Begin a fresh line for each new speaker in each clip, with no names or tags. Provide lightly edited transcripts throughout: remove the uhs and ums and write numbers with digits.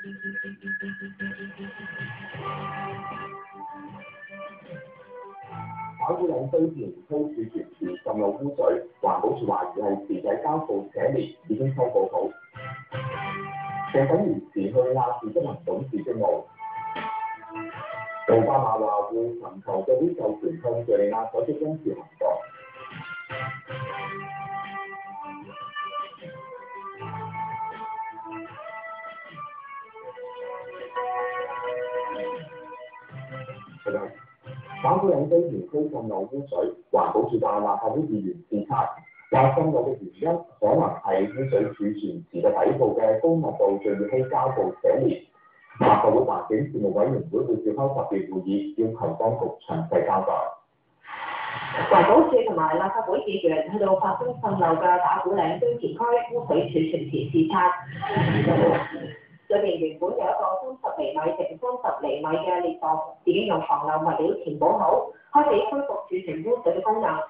打鼓嶺堆填區儲存池滲漏污水，環保署懷疑係池仔膠布寫裂，已經修補好，並等於辭去亞視執行董事職務。奧巴馬話會尋求對啲授權向敍利亞採取軍事行動。打鼓嶺堆填區滲漏污水，環保署帶立法會議員視察，話滲漏嘅原因可能係污水儲存池嘅底部嘅高密度聚乙烯膠布寫裂。立法會環境事務委員會會召開特別會議，要求當局詳細交代。
環保署同埋立法會議員去到發生滲漏嘅打鼓嶺堆填區污水儲存池視察，裏面原本有一個30厘米乘30厘米嘅裂縫，已經用防漏物料填補好，開始恢復儲存污水嘅功能。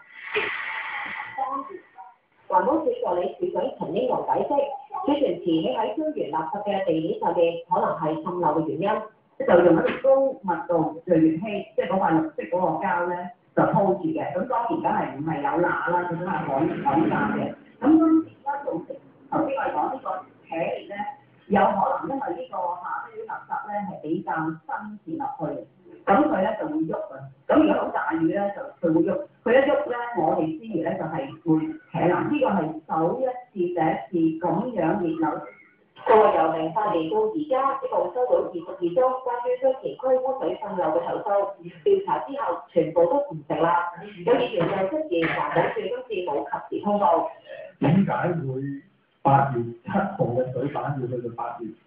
環保署助理署長陳英豪解釋，儲存池起喺資源垃圾嘅地面上邊，可能係滲漏嘅原因。
就用一個高密度聚乙烯，即係嗰塊綠色嗰個膠咧，就鋪住嘅。咁當然梗係唔係有罅啦，佢都係海罅嘅。咁當時而家造成頭先我哋講呢個扯裂咧，有可能因為呢個下低啲垃圾咧係比較深潛落去，咁佢咧就會喐啊。咁如果好大雨咧，就佢會喐。佢一喐咧，我哋之餘咧就係會扯爛。呢個係首一次第一次咁樣裂漏。
到由08年到而家，一共收到22宗關於堆填區污水滲漏嘅投訴，調查之後全部都唔成立。有議員就質疑環保署今次冇及時通報。
點解會8月7號嘅水版要去到8月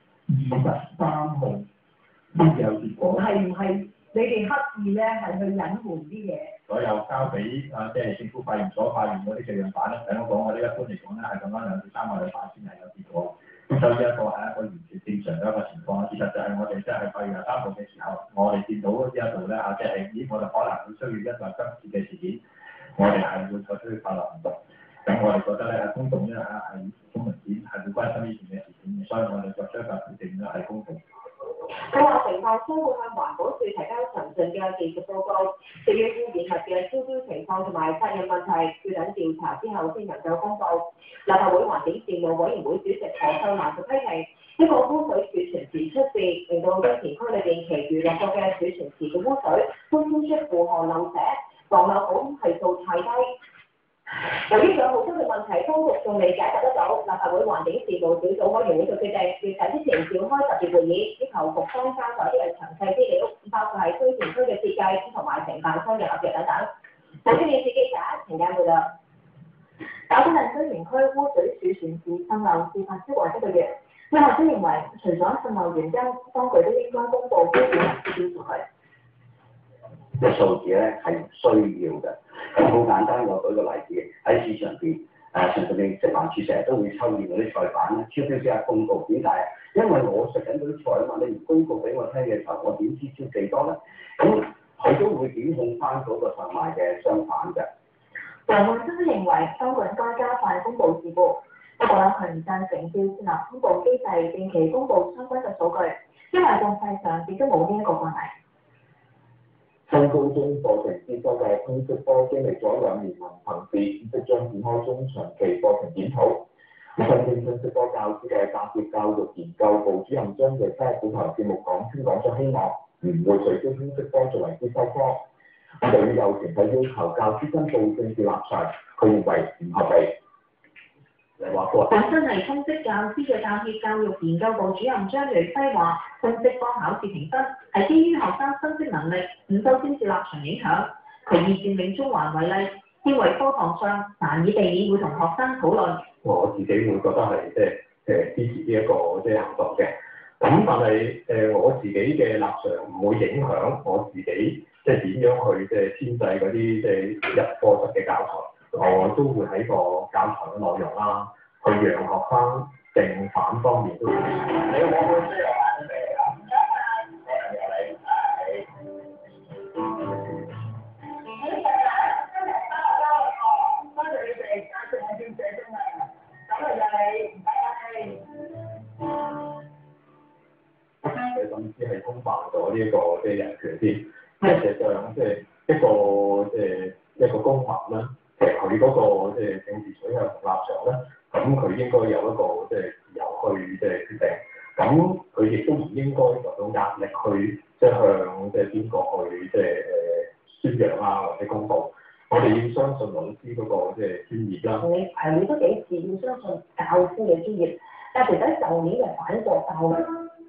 23號先至有結果？
係唔係你哋刻意咧係去隱瞞啲嘢？
所有交俾即係政府化驗所化驗嗰啲嘅樣板咧，喺香港我哋一般嚟講咧係咁樣2至3個禮拜先係有結果。咁所以呢一個係一個完全正常嘅一個情況。事實就係我哋即係8月23號嘅時候，我哋見到呢一度咧即係我哋可能會需要因為今次嘅事件，我哋係會採取法律行動。咁我哋覺得咧公眾咧係好明顯係會關心呢件嘅事件，所以我哋作出一個決定咧係公平。
佢話承辦商會向環保署提交詳盡嘅技術報告，至於污染物嘅超標情況同埋責任問題，要等調查之後先能夠公佈。立法會環境事務委員會主席何秀蘭就批評，一個污水儲存池出事，令到堆填區裏邊其餘落過嘅儲存池嘅污水都超出負荷漏瀉，防漏保險係數太低。由於有好多嘅問題，當局仲未解答得到，立法會環境事務小組委員會就決定調查之前召開特別會議，要求局方交代啲嘅詳細資料，包括係堆填區嘅設計同埋承辦商嘅合約等等。首先，電視記者陳家報道。打鼓嶺堆填區污水儲存池滲漏事發超過1個月，有學者認為，除咗滲漏原因，當局都應該公佈污水質標數據。
嘅數字咧係唔需要嘅。咁好簡單，我舉個例子喺市場邊，上邊食環署成日都會抽驗嗰啲菜板咧，超標即刻公告。點解？因為我食緊嗰啲菜啊嘛，你唔公告俾我聽嘅時候，我點知超幾多咧？咁佢都會檢控翻嗰個售賣嘅商販嘅。
楊煥生認為當局應該加快公佈事故，不過佢唔贊成要設立公佈機制，定期公佈相關嘅數據，因為國際上亦都冇呢一個慣例。
新高中課程必修嘅通識科經歷咗2年文憑試，即將展開中長期課程檢討。新興通識科教師嘅教協教育研究部主任張翼西喺本台節目講咗希望唔會取消通識科作為必修科。對於有團體要求教師申報政治立場，佢認為唔合理。
本身係通識教師嘅教協教育研究部主任張翼西話，通識科考試評分係基於學生分析能力，唔受政治立場影響。佢以佔領中環為例，認為課堂上難以避免會同學生討論。
我自己會覺得係支持呢一個行動嘅。咁但係我自己嘅立場唔會影響我自己點樣去編製嗰啲入課室嘅教材。我都會喺個教材嘅內容啦，去讓學生正反方面都會。你有冇需要啊？ 甚至係侵犯咗呢一個嘅人權添。即係實際上即係一個公民啦，其實佢嗰個即係政治取向立場咧，咁佢應該有一個即係自由去即係決定。咁佢亦都唔應該受到壓力去即係向即係邊個去即係宣揚啊或者公佈。我哋要相信老師嗰個即係專業啦。
你都幾次要相信教師嘅專業，但係其實舊年嘅反國教咧。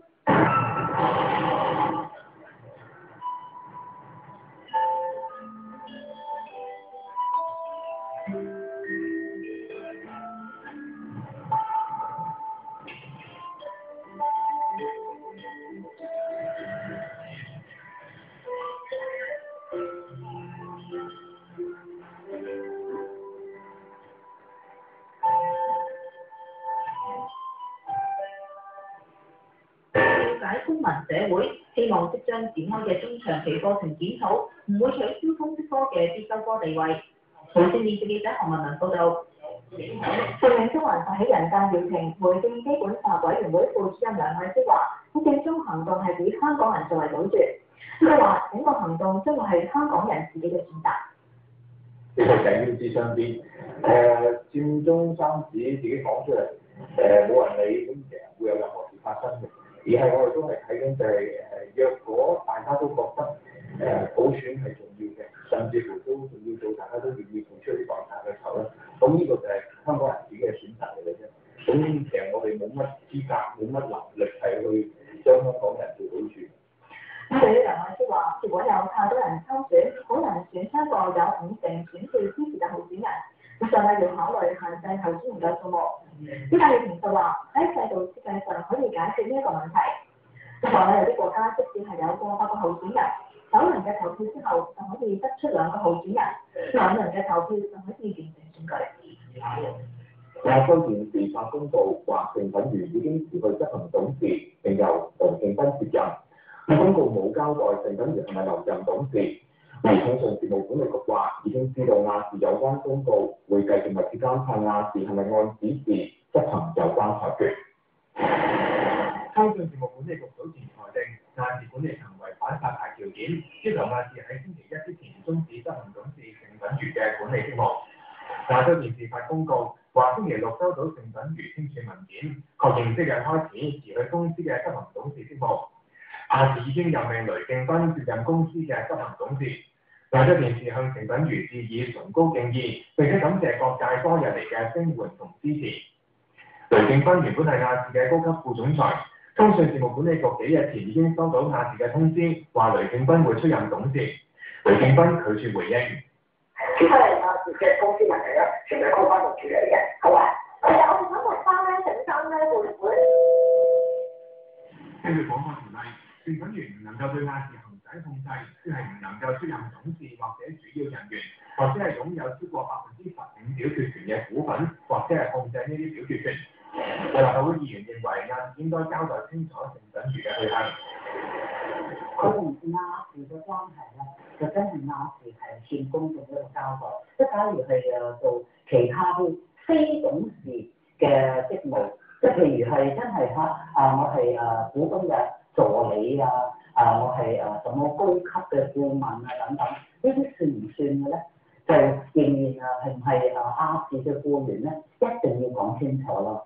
公民社會希望即將展開嘅中長期課程檢討唔會取消通識科嘅必修科地位。無線電視記者何文文報道。佔領中環發起人戴耀廷回應基本法委員會副主任梁愛詩話：佔中行動係以香港人作為賭注。佢話整個行動將會係香港人自己嘅選擇。
呢個緊要之上邊，佔中三子自己講出嚟，冇人理，咁其實會有任何事發生嘅。而係我哋都係睇緊就係若果大家都覺得普選係重要嘅，甚至乎都仲要做，大家都願意付出啲代價嘅時候咧，咁呢個就係香港人自己嘅選擇嚟嘅啫。咁其實我哋冇乜資格，冇乜能力係去將香港人做到住。
咁對於梁愛詩話，如果有太多人參選，好難選出一個有5成選票支持嘅候選人，咁就係要考慮限制候選人嘅數目。戴耀廷就話喺制度設計上可以解決呢一個問題。不過有啲國家即使係有過8個候選人，9人嘅投票之後就可以得出2個候選人，2人嘅投票就可以完成選舉。
亞洲電視發公告話，評審員已經辭去執行董事，並由黃敬斌接任。公告冇交代評審員係咪留任董事。而通訊事務管理局話已經知道亞視有關公告，會繼續密切監察亞視係咪按指示執行有關裁決。
通訊事務管理局早前裁定亞視管理層違反發牌條件，要求亞視喺星期一之前終止執行董事評審員嘅管理職務。亞洲電視發公告話，星期六收到評審員簽署文件，確認即日開始辭去公司嘅執行董事職務。亞視已經任命雷競斌接任公司嘅執行董事。亞洲電視向評審員致以崇高敬意，並且感謝各界多日嚟嘅聲援同支持。雷競斌原本係亞視嘅高級副總裁，通訊事務管理局幾日前已經收到亞視嘅通知，話雷競斌會出任董事。雷競斌拒絕回應。
其他人亞視嘅公司問題咧，全部高翻同處理嘅，好啊。其實我哋想問翻咧，陳生咧會唔會？
根據廣播條例，評審員唔能夠對亞視行使控制，即係唔能夠出任董事或者主要人員，或者係擁有超過15%表決權嘅股份，或者係控制呢啲表決權。有立法會議員認為亞視應該交代清楚評審員嘅去向。
佢同亞視嘅關係咧，就真係亞視係欠公眾一個交代。即係假如係做其他啲非董事嘅職務，即係譬如係真係我係股東嘅助理我係什麼高級嘅顧問等等，呢啲算唔算嘅咧？就仍然係唔係亞視嘅僱員咧，一定要講清楚咯。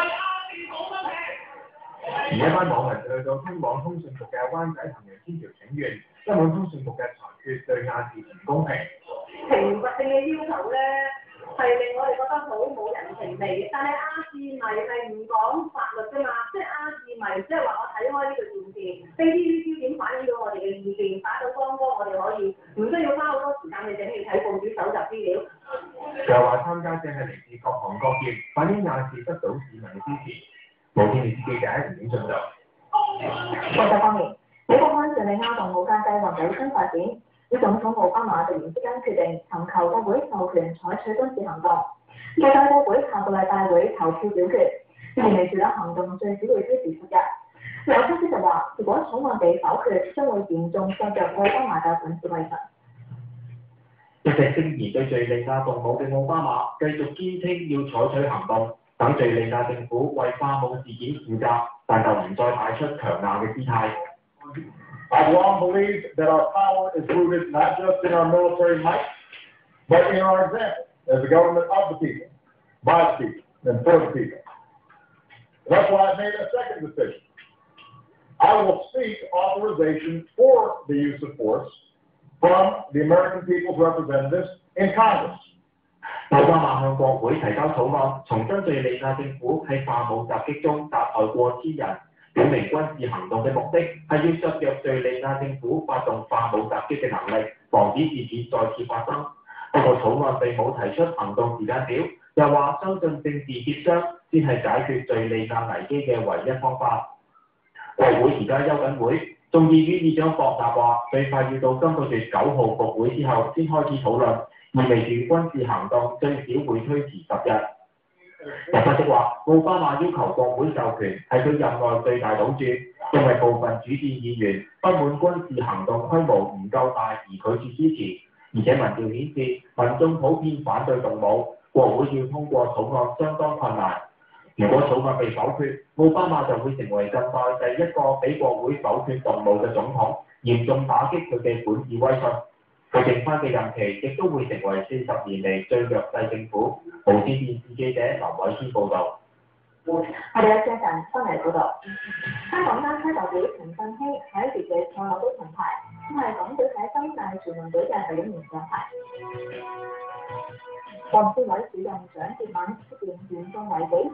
而一班網民就去到通往通訊局嘅灣仔行人天橋請願，不滿通訊局嘅裁決對亞視唔公平。
懲罰性嘅要求咧，係令我哋覺得好冇人情味嘅。但係亞視迷係唔講法律㗎嘛，即係亞視迷即係話我睇開呢個電視，呢啲焦點反映到我哋嘅意見，打到光光，我哋可以唔需要花好多時間去整理睇報紙搜集資料。
又話參加者係嚟自各行各業，反映亞視得到市民嘅支持。無線電視記者吳景進道。
國際方面，美國安順利亞同無間計劃有新發展，與總統奧巴馬突然之間決定尋求國會授權採取軍事行動，期待國會下個禮拜會投票表決，意味住咧行動最少會推遲10日。有分析就話，如果草案被否決，將會嚴重削弱奧巴馬嘅管治威信。
一直聲言對敍利亞動武嘅奧巴馬，繼續堅稱要採取行動，等敍利亞政府為化武事件負責， 但就唔再擺出強硬嘅姿態。
I've long believed that our power is rooted not just in our military might, but in our example as a government of the people, by the people, and for the people. That's why I made a second decision. I will seek authorization for the use of force from the American people's representatives in Congress.
奧巴馬向國會提交草案，重申敍利亞政府喺化武襲擊中殺害過千人，表明軍事行動嘅目的係要削弱敍利亞政府發動化武襲擊嘅能力，防止事件再次發生。不過草案並冇提出行動時間表，又話相信政治協商先係解決敍利亞危機嘅唯一方法。國會而家休緊會，眾議院議長博納話最快要到今個月9號復會之後先開始討論，意味住軍事行動最少會推遲10日。有分析話，奧巴馬要求國會授權係佢任內最大賭注，因為部分主戰議員不滿軍事行動規模唔夠大而拒絕支持，而且民調顯示民眾普遍反對動武，國會要通過草案相當困難。如果草案被否決，奧巴馬就會成為近代第一個俾國會否決動武嘅總統，嚴重打擊佢嘅管治威信。佢剩翻嘅任期亦都會成為40年嚟最弱勢政府。無線電視記者林偉軒報導。
我哋有張陣翻嚟報導，香港單車代表陳振興喺一月嘅賽後都銅牌，咁係港隊喺今屆全運會嘅第1面獎牌。運動委主任蔣潔敏出現嚴重違紀